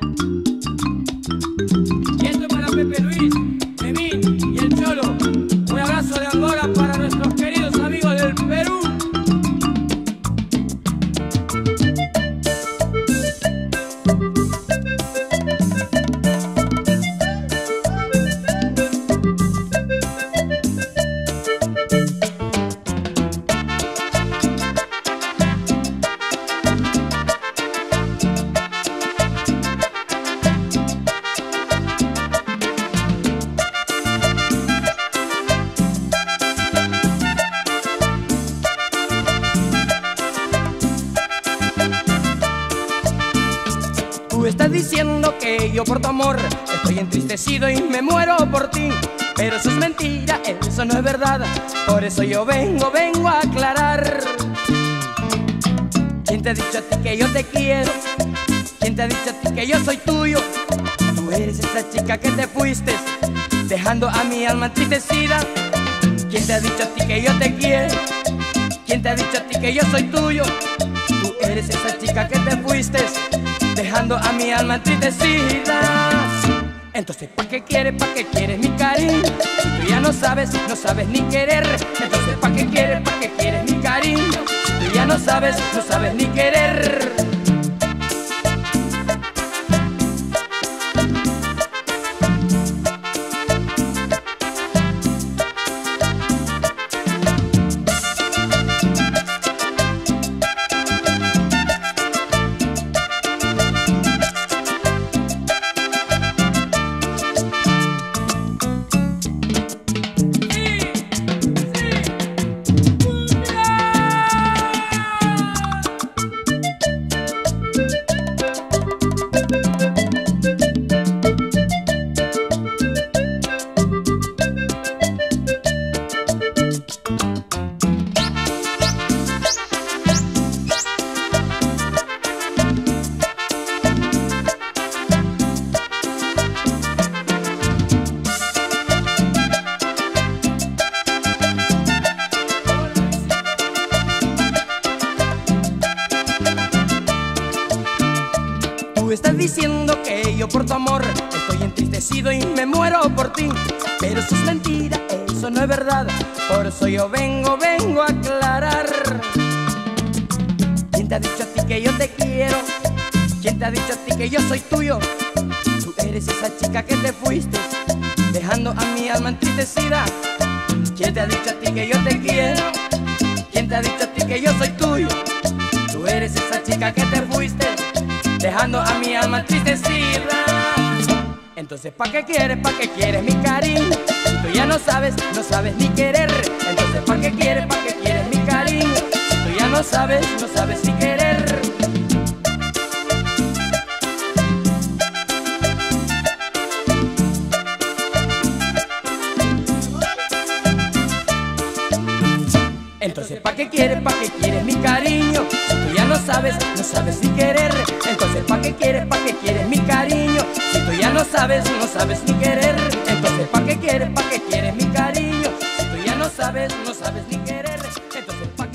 Y esto para Pepe Luis, Memín y el Cholo. Un abrazo de Angora para nuestros queridos amigos del Perú. Tú estás diciendo que yo por tu amor estoy entristecido y me muero por ti, pero eso es mentira, eso no es verdad. Por eso yo vengo a aclarar. ¿Quién te ha dicho a ti que yo te quiero? ¿Quién te ha dicho a ti que yo soy tuyo? Tú eres esa chica que te fuiste, dejando a mi alma entristecida. ¿Quién te ha dicho a ti que yo te quiero? ¿Quién te ha dicho a ti que yo soy tuyo? Tú eres esa chica que te fuiste, dejando a mi alma entristecida. Entonces, ¿pa' qué quieres mi cariño? Si tú ya no sabes ni querer. Entonces, ¿pa' qué quieres mi cariño? Si tú ya no sabes ni querer. Tú estás diciendo que yo por tu amor estoy entristecido y me muero por ti, pero eso es mentira, eso no es verdad. Por eso yo vengo a aclarar. ¿Quién te ha dicho a ti que yo te quiero? ¿Quién te ha dicho a ti que yo soy tuyo? Tú eres esa chica que te fuiste, dejando a mi alma entristecida. ¿Quién te ha dicho a ti que yo te quiero? ¿Quién te ha dicho a ti que yo soy tuyo? Tú eres esa chica que te fuiste, dejando a mi alma entristecida. Entonces, ¿pa' qué quieres mi cariño? Si tú ya no sabes ni querer. Entonces, ¿pa' qué quieres mi cariño? Si tú ya no sabes ni querer. Entonces, ¿pa' qué quieres mi cariño? Si tú ya no sabes ni querer. Entonces, ¿pa' qué quieres mi cariño? Si tú ya no sabes ni querer. Entonces, ¿pa' qué quieres mi cariño? Si tú ya no sabes ni querer. Entonces, ¿pa'